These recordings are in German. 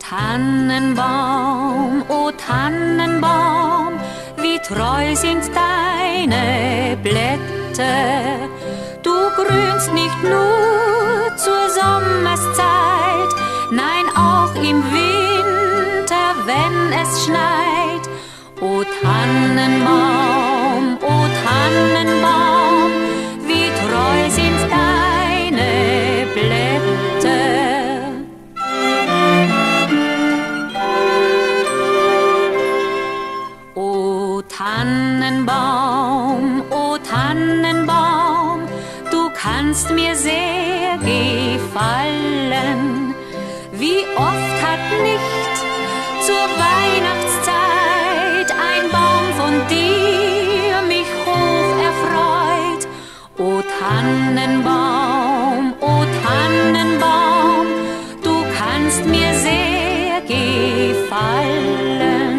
O Tannenbaum, wie treu sind deine Blätter. Du grünst nicht nur zur Sommerszeit, nein auch im Winter, wenn es schneit. O Tannenbaum, wie treu sind deine Blätter. O Tannenbaum, du kannst mir sehr gefallen. Wie oft hat nicht zur Weihnachtszeit ein Baum von dir mich hoch erfreut. O Tannenbaum, du kannst mir sehr gefallen.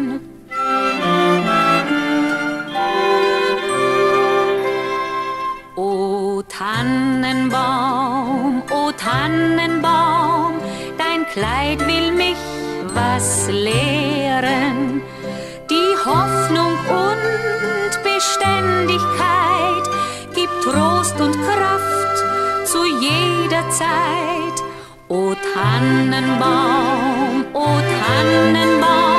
O Tannenbaum, dein Kleid will mich was lehren. Die Hoffnung und Beständigkeit gibt Trost und Kraft zu jeder Zeit. O Tannenbaum,